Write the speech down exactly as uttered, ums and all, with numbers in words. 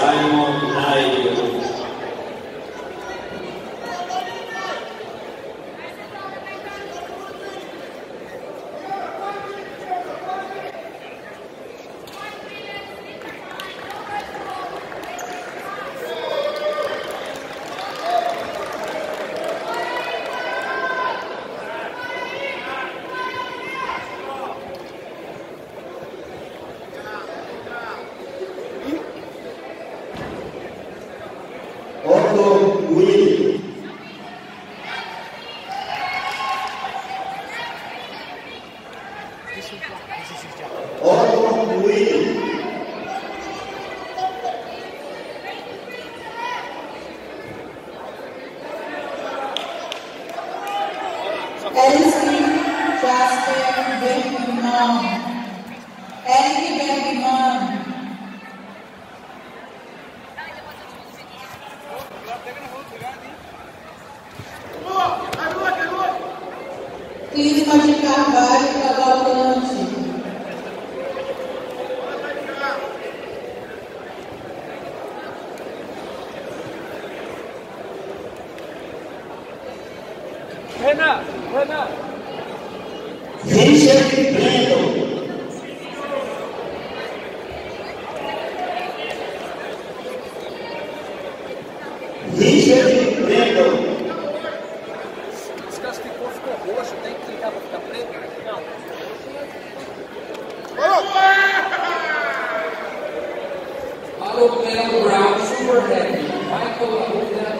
Simon Nigel. Otto Willi. Otto Willi. Ellison Jasper Bergman. Eric Bergman. Clínica de Carvalho Cavalcante. Renan, Renan. Richard Brandon. Richard Brandon. Desclassificou, ficou roxo, tem que clicar para ficar preto? Não. Alô, Cleo Brown, Super Heavy. Michael Arruda.